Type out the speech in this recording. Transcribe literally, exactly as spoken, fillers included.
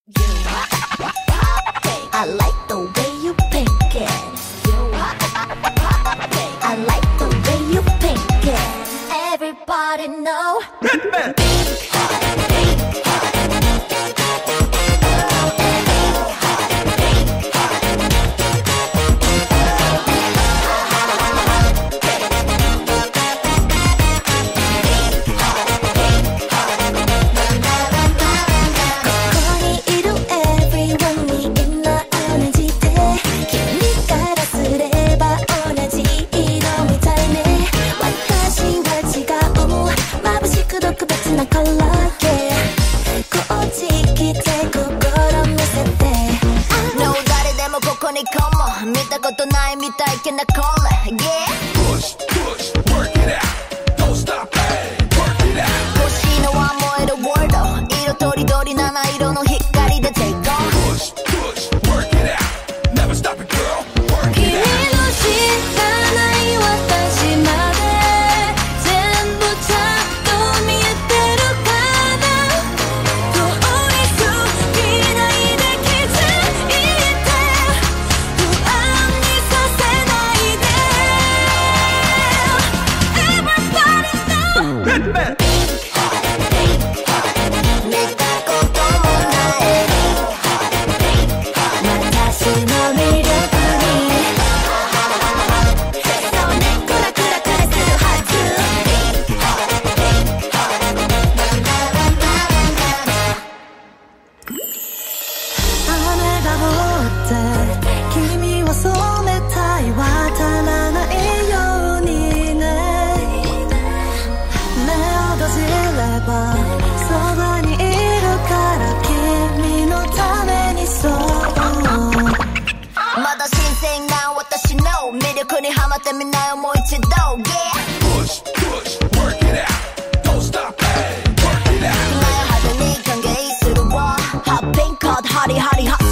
I like the way you pink it. I like the way you pink it. Everybody know. Come on 見たことないみたいけなこれ Yeah Push, push, work it out Don't stop, hey, work it out 欲しいのは燃えるワールド色とりどり七色の光で Take on Push, push, work it out Never stop it girl, work it out 君の知らない私まで全部ちゃんと見えてるかな通り過ぎないで気づいて不安にさせないで Everybody know Batman 見たこともない私の魅力にそうねクラクラクラするはず雨が降って君を染めたい渡らないようにね目を閉じればそばにいるから君のためにそうまだ新鮮な私の魅力にハマってみなよもう一度 Yeah Push, push, work it out Don't stop, hey, work it out 나의 하늘이 경계의 수루와 Hot pink hot hotty hotty hot